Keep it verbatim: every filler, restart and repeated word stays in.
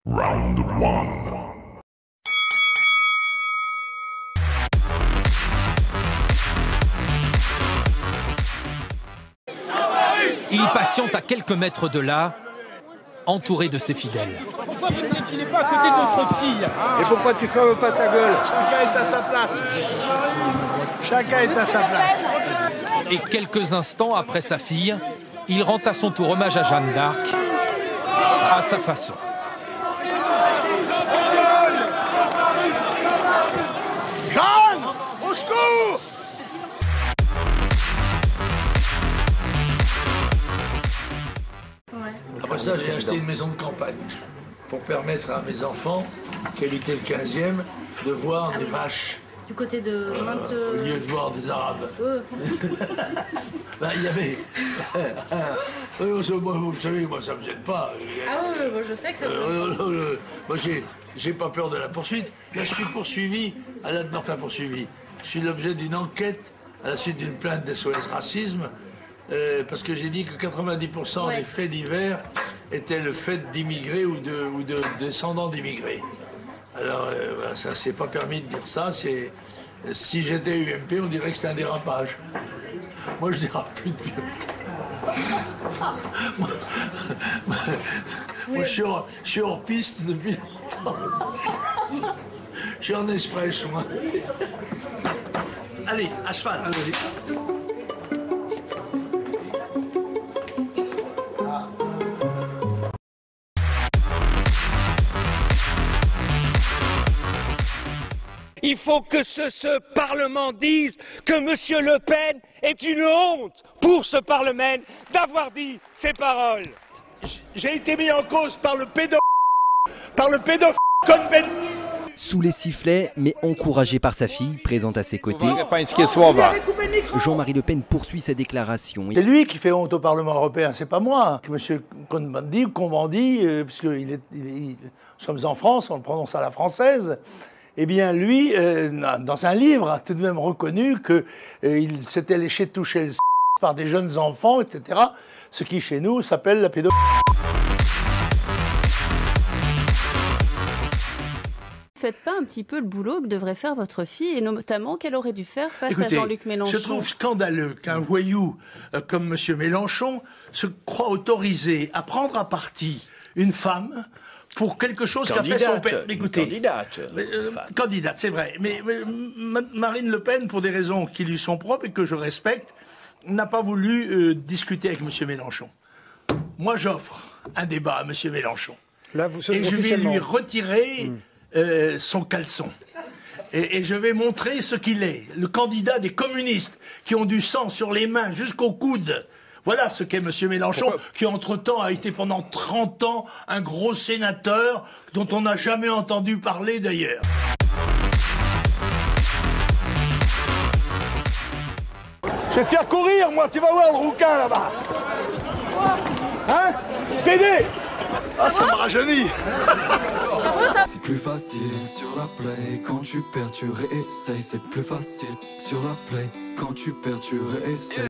Round one. Il patiente à quelques mètres de là, entouré de ses fidèles. Pourquoi vous ne défilez pas à côté de votre fille? Et pourquoi tu fermes pas ta gueule? Chacun est à sa place. Chacun est à sa place. Et quelques instants après sa fille, il rend à son tour hommage à Jeanne d'Arc, à sa façon. Jeanne, au secours! Après ça, j'ai acheté une maison de campagne pour permettre à mes enfants qui habitaient le quinzième de voir des vaches. Du côté de vingt... Euh, au lieu de voir des Arabes. Euh. Ben, il y avait... moi, vous savez, moi, ça me gêne pas. Ah oui, ouais, je sais que ça... Euh, euh, euh, moi, j'ai, j'ai pas peur de la poursuite. Là, je suis poursuivi, à la... enfin poursuivi. Je suis l'objet d'une enquête à la suite d'une plainte d'S O S Racisme, euh, parce que j'ai dit que quatre-vingt-dix pour cent ouais. des faits divers étaient le fait d'immigrés ou de, ou de descendants d'immigrés. Alors, euh, ben, ça, c'est pas permis de dire ça. C'est, si j'étais U M P, on dirait que c'est un dérapage. Moi, je dérape plus de vieux. moi, moi, oui. moi je, suis hors, je suis hors piste depuis longtemps. Je suis en express, moi. Allez, à cheval. Allez. Il faut que ce, ce Parlement dise que M. Le Pen est une honte pour ce Parlement d'avoir dit ces paroles. J'ai été mis en cause par le pédo... par le pédo... convent... Sous les sifflets, mais encouragé par sa fille, présente à ses côtés, Jean-Marie Le Pen poursuit sa déclaration. C'est lui qui fait honte au Parlement européen, c'est pas moi. M. Cohn-Bendit, Cohn-Bendit, euh, puisque il est, il est, il, nous sommes en France, on le prononce à la française. Eh bien, lui, euh, dans un livre, a tout de même reconnu qu'il euh, s'était laissé toucher le par des jeunes enfants, et cetera. Ce qui, chez nous, s'appelle la pédophilie. Faites pas un petit peu le boulot que devrait faire votre fille, et notamment qu'elle aurait dû faire face Écoutez, à Jean-Luc Mélenchon. Je trouve scandaleux qu'un voyou euh, comme M. Mélenchon se croit autorisé à prendre à partie une femme pour quelque chose qu'a fait son père. Écoutez, candidate. Euh, candidate, c'est vrai. Mais, mais Marine Le Pen, pour des raisons qui lui sont propres et que je respecte, n'a pas voulu euh, discuter avec M. Mélenchon. Moi, j'offre un débat à M. Mélenchon. Là, vous, et je vais lui retirer mmh. euh, son caleçon. Et, et je vais montrer ce qu'il est. Le candidat des communistes qui ont du sang sur les mains jusqu'au coude. Voilà ce qu'est M. Mélenchon, Pourquoi qui entre-temps a été pendant trente ans un gros sénateur dont on n'a jamais entendu parler d'ailleurs. Je vais te faire courir, moi, tu vas voir le rouquin là-bas. Hein? Pédé! Ah, ça me rajeunit. C'est plus facile sur la play. Quand tu perds, tu réessayes. C'est plus facile sur la play. Quand tu perds, tu réessayes.